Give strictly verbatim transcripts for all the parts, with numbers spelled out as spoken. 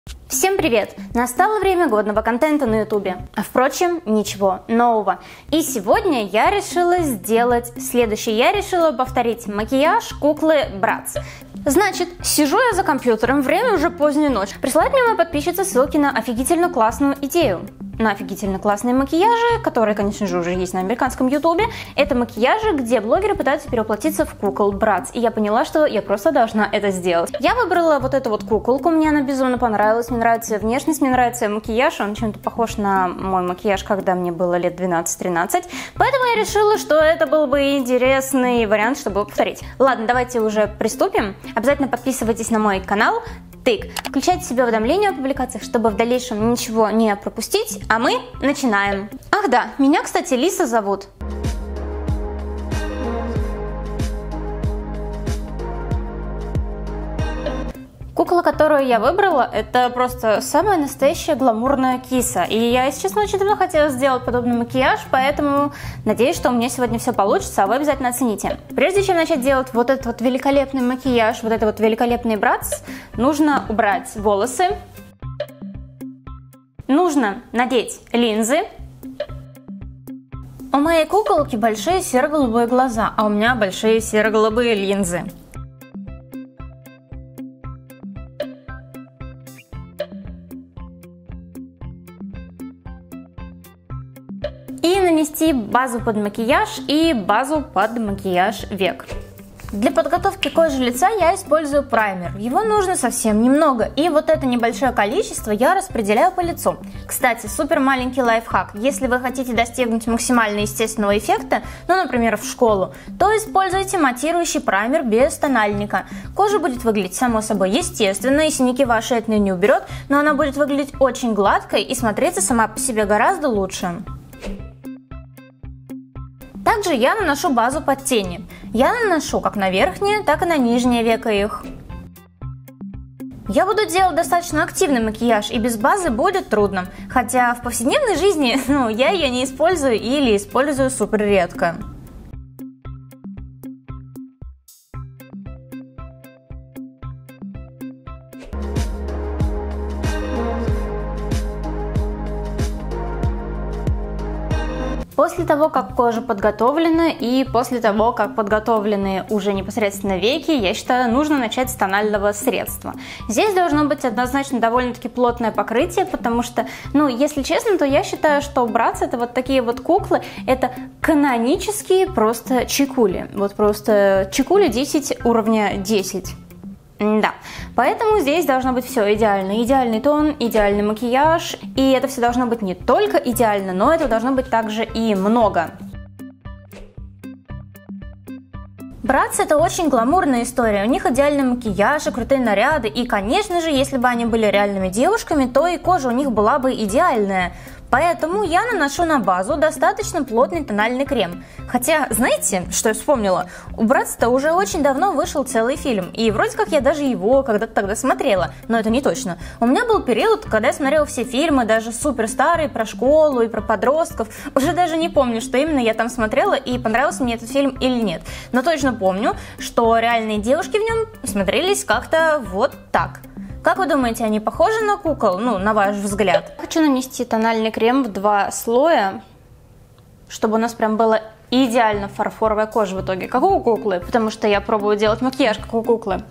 Всем привет! Настало время годного контента на ютубе. А впрочем, ничего нового. И сегодня я решила сделать следующее. Я решила повторить макияж куклы Bratz. Значит, сижу я за компьютером, время уже поздняя ночь. Присылает мне моя подписчица ссылки на офигительно классную идею. На офигительно классные макияжи, которые, конечно же, уже есть на американском ютубе. Это макияжи, где блогеры пытаются перевоплотиться в кукол Bratz. И я поняла, что я просто должна это сделать. Я выбрала вот эту вот куколку, мне она безумно понравилась. Мне нравится ее внешность, мне нравится ее макияж. Он чем-то похож на мой макияж, когда мне было лет двенадцать-тринадцать. Поэтому я решила, что это был бы интересный вариант, чтобы повторить. Ладно, давайте уже приступим. Обязательно подписывайтесь на мой канал. Тык. Включайте себе уведомления о публикациях, чтобы в дальнейшем ничего не пропустить, а мы начинаем. Ах да, меня, кстати, Лиса зовут. Кукла, которую я выбрала, это просто самая настоящая гламурная киса. И я, если честно, очень давно хотела сделать подобный макияж, поэтому надеюсь, что у меня сегодня все получится, а вы обязательно оцените. Прежде чем начать делать вот этот вот великолепный макияж, вот это вот великолепный Bratz, нужно убрать волосы, нужно надеть линзы. У моей куколки большие серо-голубые глаза, а у меня большие серо-голубые линзы. И нанести базу под макияж и базу под макияж век. Для подготовки кожи лица я использую праймер. Его нужно совсем немного, и вот это небольшое количество я распределяю по лицу. Кстати, супер маленький лайфхак. Если вы хотите достигнуть максимально естественного эффекта, ну, например, в школу, то используйте матирующий праймер без тональника. Кожа будет выглядеть само собой естественно, и синяки ваши это не уберет, но она будет выглядеть очень гладкой и смотреться сама по себе гораздо лучше. Также я наношу базу под тени. Я наношу как на верхнее, так и на нижнее веко их. Я буду делать достаточно активный макияж, и без базы будет трудно. Хотя в повседневной жизни ну, я ее не использую или использую супер редко. После того, как кожа подготовлена и после того, как подготовлены уже непосредственно веки, я считаю, нужно начать с тонального средства. Здесь должно быть однозначно довольно-таки плотное покрытие, потому что, ну, если честно, то я считаю, что Bratz это вот такие вот куклы, это канонические просто чикули. Вот просто чикули десять уровня десять. Да, поэтому здесь должно быть все идеально. Идеальный тон, идеальный макияж. И это все должно быть не только идеально, но это должно быть также и много. Bratz это очень гламурная история. У них идеальный макияж и крутые наряды. И, конечно же, если бы они были реальными девушками, то и кожа у них была бы идеальная. Поэтому я наношу на базу достаточно плотный тональный крем. Хотя, знаете, что я вспомнила? У Bratz-то уже очень давно вышел целый фильм, и вроде как я даже его когда-то тогда смотрела, но это не точно. У меня был период, когда я смотрела все фильмы, даже супер старые, про школу и про подростков. Уже даже не помню, что именно я там смотрела и понравился мне этот фильм или нет. Но точно помню, что реальные девушки в нем смотрелись как-то вот так. Как вы думаете, они похожи на кукол, ну, на ваш взгляд? Хочу нанести тональный крем в два слоя, чтобы у нас прям была идеально фарфоровая кожа в итоге, как у куклы, потому что я пробую делать макияж, как у куклы.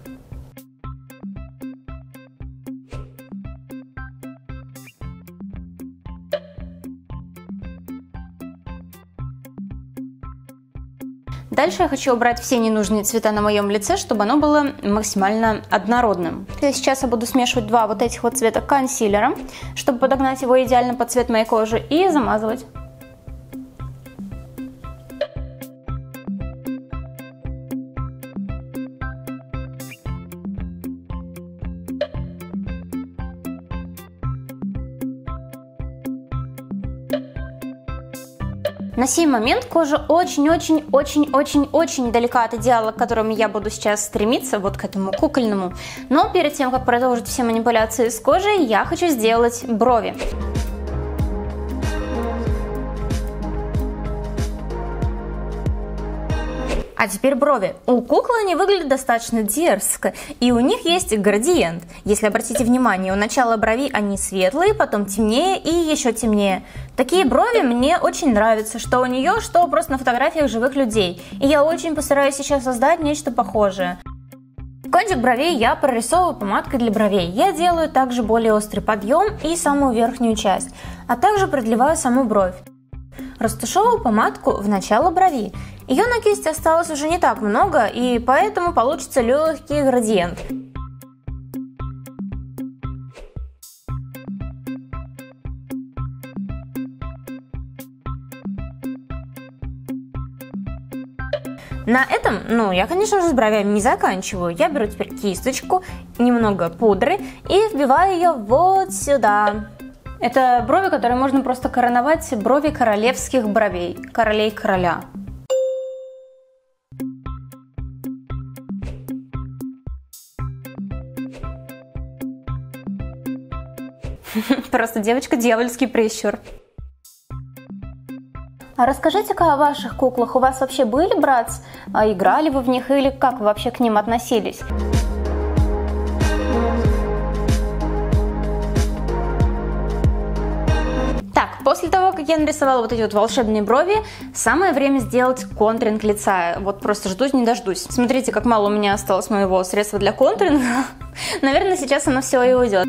Дальше я хочу убрать все ненужные цвета на моем лице, чтобы оно было максимально однородным. Сейчас я буду смешивать два вот этих вот цвета консилера, чтобы подогнать его идеально под цвет моей кожи, и замазывать. На сей момент кожа очень-очень-очень-очень-очень далека от идеала, к которому я буду сейчас стремиться, вот к этому кукольному. Но перед тем, как продолжить все манипуляции с кожей, я хочу сделать брови. А теперь брови. У куклы они выглядят достаточно дерзко, и у них есть градиент. Если обратите внимание, у начала брови они светлые, потом темнее и еще темнее. Такие брови мне очень нравятся, что у нее, что просто на фотографиях живых людей. И я очень постараюсь сейчас создать нечто похожее. Кончик бровей я прорисовываю помадкой для бровей. Я делаю также более острый подъем и самую верхнюю часть, а также продлеваю саму бровь. Растушевываю помадку в начало брови. Ее на кисти осталось уже не так много, и поэтому получится легкий градиент. На этом, ну, я, конечно же, с бровями не заканчиваю. Я беру теперь кисточку, немного пудры и вбиваю ее вот сюда. Это брови, которые можно просто короновать, брови королевских бровей, королей короля. Просто девочка дьявольский прищур. А расскажите-ка о ваших куклах. У вас вообще были братс? А играли вы в них или как вы вообще к ним относились? После того, как я нарисовала вот эти вот волшебные брови, самое время сделать контуринг лица. Вот просто жду не дождусь. Смотрите, как мало у меня осталось моего средства для контуринга. Наверное, сейчас оно все и уйдет.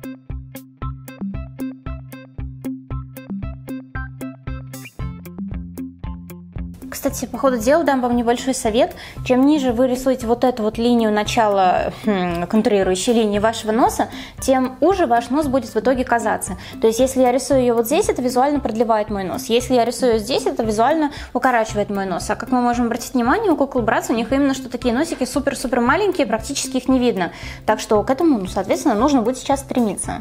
Кстати, по ходу дела дам вам небольшой совет. Чем ниже вы рисуете вот эту вот линию начала, хм, контурирующей линии вашего носа, тем уже ваш нос будет в итоге казаться. То есть, если я рисую ее вот здесь, это визуально продлевает мой нос. Если я рисую ее здесь, это визуально укорачивает мой нос. А как мы можем обратить внимание, у кукол Bratz у них именно что такие носики супер-супер маленькие, практически их не видно. Так что к этому, ну, соответственно, нужно будет сейчас стремиться.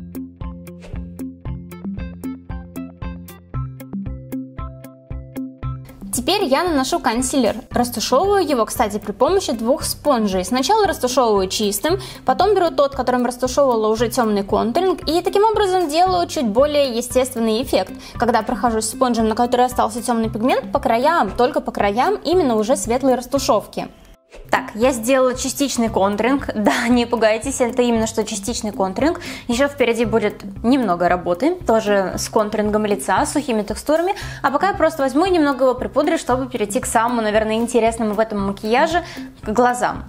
Теперь я наношу консилер. Растушевываю его, кстати, при помощи двух спонжей. Сначала растушевываю чистым, потом беру тот, которым растушевывала уже темный контуринг, и таким образом делаю чуть более естественный эффект. Когда прохожусь спонжем, на который остался темный пигмент, по краям, только по краям, именно уже светлые растушевки. Так, я сделала частичный контуринг. Да, не пугайтесь, это именно что частичный контуринг. Еще впереди будет немного работы, тоже с контурингом лица, с сухими текстурами. А пока я просто возьму и немного его припудрю, чтобы перейти к самому, наверное, интересному в этом макияже, к глазам.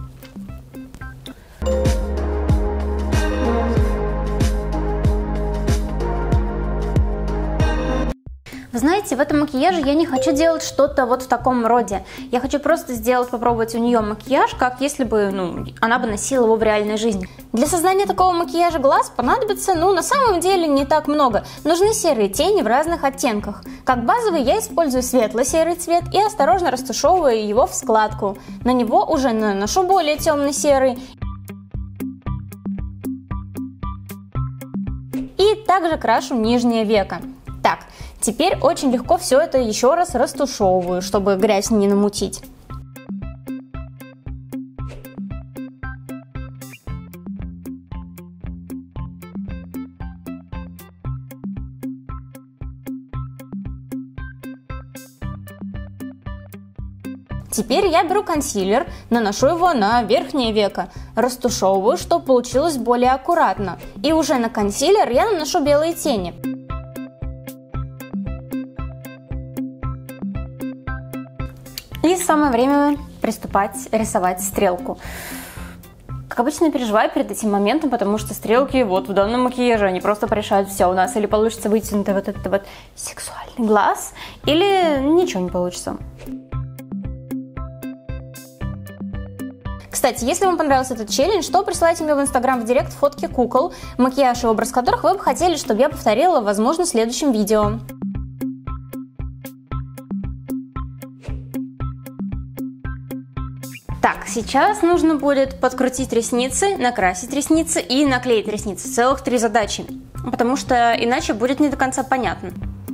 Вы знаете, в этом макияже я не хочу делать что-то вот в таком роде. Я хочу просто сделать, попробовать у нее макияж, как если бы, ну, она бы носила его в реальной жизни. Для создания такого макияжа глаз понадобится, ну, на самом деле не так много. Нужны серые тени в разных оттенках. Как базовый я использую светло-серый цвет и осторожно растушевываю его в складку. На него уже наношу более темный серый. И также крашу нижнее веко. Так, теперь очень легко все это еще раз растушевываю, чтобы грязь не намутить. Теперь я беру консилер, наношу его на верхнее веко, растушевываю, чтобы получилось более аккуратно. И уже на консилер я наношу белые тени. И самое время приступать рисовать стрелку. Как обычно, переживаю перед этим моментом, потому что стрелки вот в данном макияже, они просто порешают все у нас. Или получится вытянутый вот этот вот сексуальный глаз, или ничего не получится. Кстати, если вам понравился этот челлендж, то присылайте мне в инстаграм в директ фотки кукол, макияж и образ которых вы бы хотели, чтобы я повторила, возможно, в следующем видео. Так, сейчас нужно будет подкрутить ресницы, накрасить ресницы и наклеить ресницы. Целых три задачи, потому что иначе будет не до конца понятно.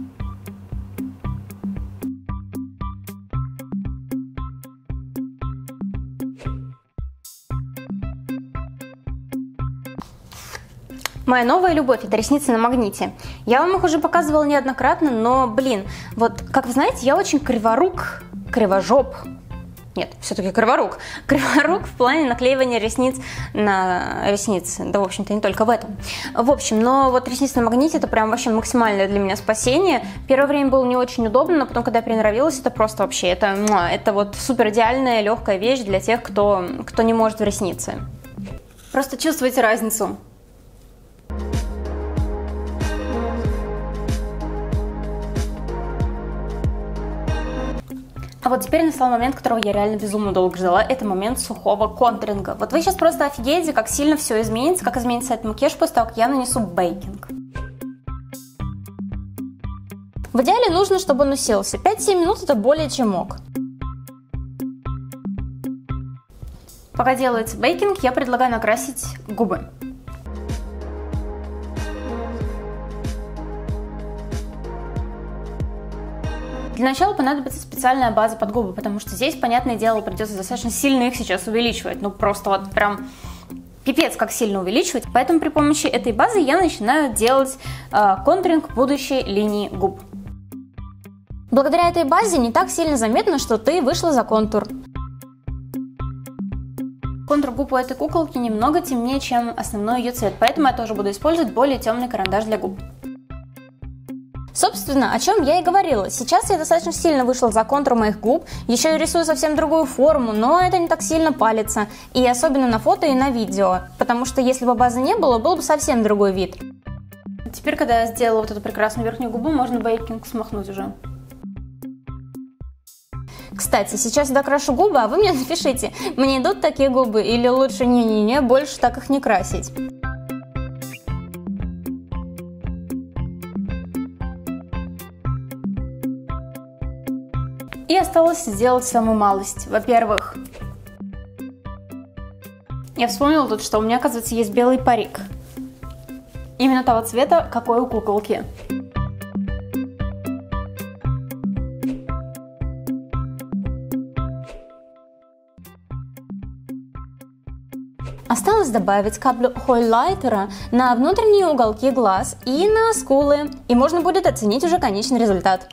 Моя новая любовь – это ресницы на магните. Я вам их уже показывала неоднократно, но, блин, вот, как вы знаете, я очень криворук, кривожоп. Нет, все-таки криворук. Криворук в плане наклеивания ресниц на ресницы. Да, в общем-то, не только в этом. В общем, но вот ресницы на магните это прям вообще максимальное для меня спасение. Первое время было не очень удобно, но потом, когда я приноровилась, это просто вообще, это, это вот супер идеальная легкая вещь для тех, кто, кто не может в ресницы. Просто чувствуйте разницу. А вот теперь настал момент, которого я реально безумно долго ждала. Это момент сухого контуринга. Вот вы сейчас просто офигеете, как сильно все изменится, как изменится этот макияж после того, как я нанесу бейкинг. В идеале нужно, чтобы он усилился. пять-семь минут это более чем ок. Пока делается бейкинг, я предлагаю накрасить губы. Для начала понадобится специальная база под губы, потому что здесь, понятное дело, придется достаточно сильно их сейчас увеличивать. Ну, просто вот прям пипец, как сильно увеличивать. Поэтому при помощи этой базы я начинаю делать э, контуринг будущей линии губ. Благодаря этой базе не так сильно заметно, что ты вышла за контур. Контур губ у этой куколки немного темнее, чем основной ее цвет, поэтому я тоже буду использовать более темный карандаш для губ. Собственно, о чем я и говорила. Сейчас я достаточно сильно вышла за контур моих губ, еще и рисую совсем другую форму, но это не так сильно палится. И особенно на фото и на видео, потому что если бы базы не было, был бы совсем другой вид. Теперь, когда я сделала вот эту прекрасную верхнюю губу, можно бейкинг смахнуть уже. Кстати, сейчас я докрашу губы, а вы мне напишите, мне идут такие губы или лучше не-не-не, больше так их не красить. И осталось сделать самую малость. Во-первых, я вспомнила тут, что у меня, оказывается, есть белый парик. Именно того цвета, какой у куколки. Осталось добавить каплю хайлайтера на внутренние уголки глаз и на скулы. И можно будет оценить уже конечный результат.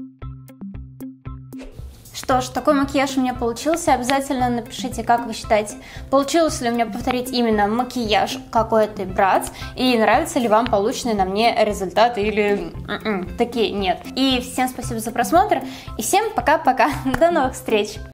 Что ж, такой макияж у меня получился. Обязательно напишите, как вы считаете, получилось ли у меня повторить именно макияж, как у этой Bratz, и нравится ли вам полученный на мне результат, или м-м, такие нет. И всем спасибо за просмотр, и всем пока-пока, до новых встреч!